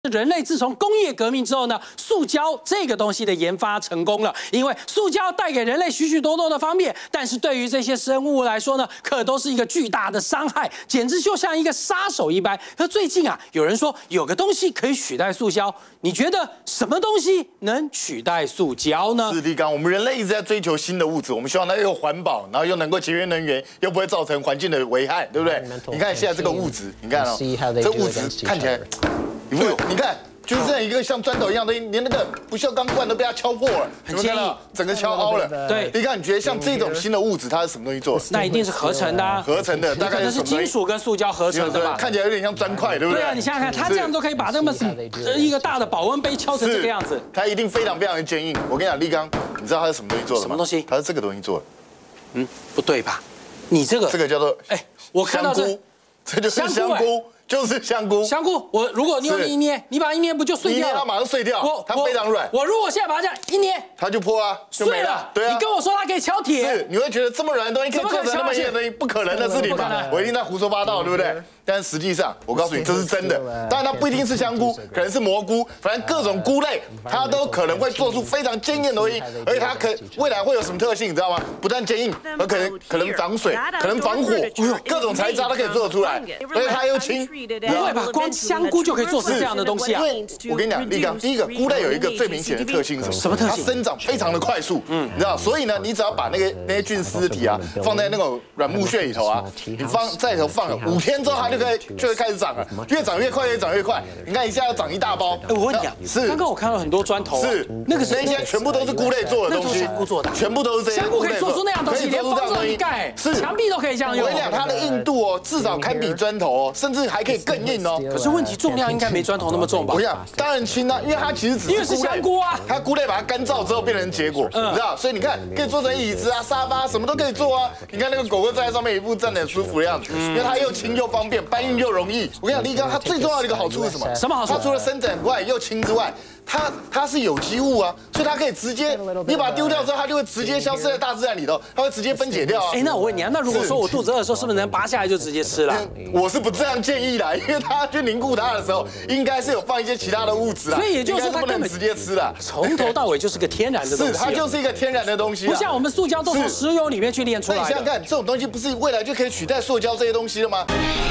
人类自从工业革命之后呢，塑胶这个东西的研发成功了，因为塑胶带给人类许许多多的方便，但是对于这些生物来说呢，可都是一个巨大的伤害，简直就像一个杀手一般。可最近啊，有人说有个东西可以取代塑胶，你觉得什么东西能取代塑胶呢？ 是立刚，我们人类一直在追求新的物质，我们希望它又环保，然后又能够节约能源，又不会造成环境的危害，对不对？你看现在这个物质，你看哦，这物质看起来。你看，就是这样一个像砖头一样的，连那个不锈钢罐都被它敲破了， 很坚硬， 整个敲凹了。 对， 你看，你觉得像这种新的物质，它是什么东西做的？ 那一定是合成的啊， 合成的，大概是金属跟塑胶合成的吧？ 看起来有点像砖块，对不对？ 对啊，你想想看，它这样都可以把那么一个大的保温杯敲成这个样子， 它一定非常非常的坚硬。我跟你讲，立刚，你知道它是什么东西做的吗？ 什么东西？ 它是这个东西做的。 嗯，不对吧？你这个叫做我看到这就是香菇。就是香菇， 香菇，如果你用力一捏，你把它一捏不就碎掉了？ 它马上碎掉，它非常软。 我如果现在把它这样一捏， 它就破啊，就没了。对啊， 你跟我说它可以敲铁， 是你会觉得这么软的东西可以做成那么硬的东西，不可能的事情吧？我一定在胡说八道，对不对？但是实际上，我告诉你，这是真的。当然，它不一定是香菇，可能是蘑菇，反正各种菇类，它都可能会做出非常坚硬的东西，而且它未来会有什么特性，你知道吗？不但坚硬，而可能防水，可能防火，各种材质它都可以做得出来，而且它又轻。 不会吧？光香菇就可以做成这样的东西啊！ 我跟你讲，立刚，第一个菇类有一个最明显的特性是什么特性？ 它生长非常的快速，你知道，所以呢，你只要把那些菌丝体啊放在那种软木屑里头啊，你在里头放了5天之后，它就会开始长了，越长越快，越长越快。你看一下要长一大包。 我问你啊，是刚刚我看到很多砖头， 是那些全部都是菇类做的东西， 香菇做的， 全部都是这些。 香菇可以做出那样东西，连房子一盖， 是墙壁都可以这样用。 我跟你讲，它的硬度哦，至少堪比砖头哦，甚至还可以更硬哦。 可是问题重量应该没砖头那么重吧？ 我想当然轻啊，因为它其实只是香菇啊， 它菇类把它干燥之后变成结果，你知道，所以你看可以做成椅子啊、沙发，什么都可以做啊。你看那个狗狗站在上面，一副站得很舒服的样子，因为它又轻又方便，搬运又容易。我跟你讲，立刚它最重要的一个好处是什么？ 什么好处？ 它除了伸展快又轻之外，它是有机物啊，所以它可以直接，你把它丢掉之后，它就会直接消失在大自然里头，它会直接分解掉啊。 那我问你啊，那如果说我肚子饿的时候，是不是能拔下来就直接吃了？ 我是不这样建议的，因为它去凝固它的时候，应该是有放一些其他的物质啊， 所以也就是说它不能直接吃的， 从头到尾就是个天然的东西。 是，它就是一个天然的东西， 不像我们塑胶都从石油里面去炼出来的。 那你想想看，这种东西不是未来就可以取代塑胶这些东西了吗？